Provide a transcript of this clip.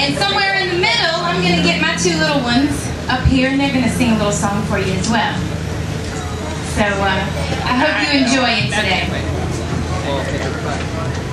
And somewhere in the middle, I'm going to get my two little ones up here, and they're going to sing a little song for you as well. So I hope you enjoy it today.